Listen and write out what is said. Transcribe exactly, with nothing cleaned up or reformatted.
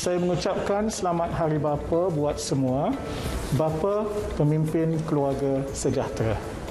Saya mengucapkan selamat Hari Bapa buat semua. Bapa, pemimpin keluarga sejahtera.